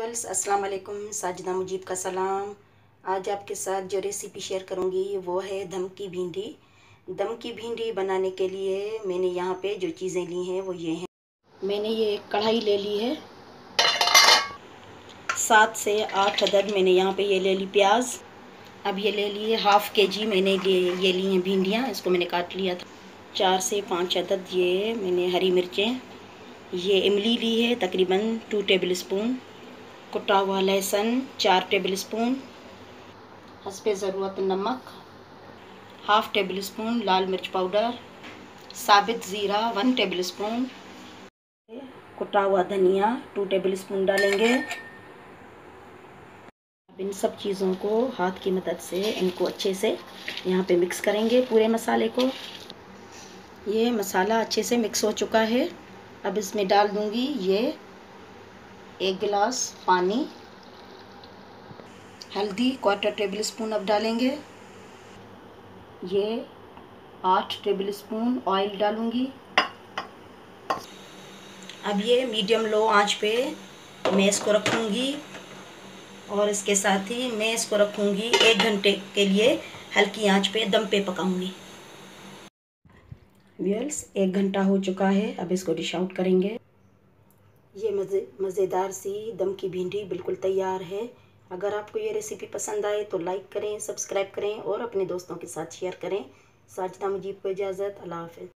Viewers अस्सलाम वालेकुम। साजिदा मुजीब का सलाम। आज आपके साथ जो रेसिपी शेयर करूंगी वो है दम की भिंडी। दम की भिंडी बनाने के लिए मैंने यहाँ पे जो चीज़ें ली हैं वो ये हैं। मैंने ये एक कढ़ाई ले ली है, 7 से 8 अदद मैंने यहाँ पे ये ले ली प्याज। अब ये ले लिए हाफ़ केजी मैंने ये ली हैं भिंडियाँ, इसको मैंने काट लिया था। 4 से 5 अदद ये मैंने हरी मिर्चें, ये इमली ली है तकरीबन 2 टेबल स्पून, कुटा हुआ लहसुन 4 टेबल स्पून, हस्बे ज़रूरत नमक, हाफ़ टेबल स्पून लाल मिर्च पाउडर, साबित ज़ीरा 1 टेबल स्पून, कुटा हुआ धनिया 2 टेबल स्पून डालेंगे। अब इन सब चीज़ों को हाथ की मदद से इनको अच्छे से यहाँ पे मिक्स करेंगे पूरे मसाले को। ये मसाला अच्छे से मिक्स हो चुका है। अब इसमें डाल दूँगी ये 1 गिलास पानी, हल्दी 1/4 टेबल स्पून अब डालेंगे। ये 8 टेबल स्पून ऑयल डालूंगी। अब ये मीडियम लो आंच पे मैं इसको रखूंगी और इसके साथ ही मैं इसको रखूंगी 1 घंटे के लिए हल्की आंच पे दम पे पकाऊंगी। व्यूअर्स 1 घंटा हो चुका है, अब इसको डिश आउट करेंगे। ये मज़ेदार सी दम की भिंडी बिल्कुल तैयार है। अगर आपको ये रेसिपी पसंद आए तो लाइक करें, सब्सक्राइब करें और अपने दोस्तों के साथ शेयर करें। साजिदा मुजीब को इजाज़त। अल्लाह हाफ़िज़।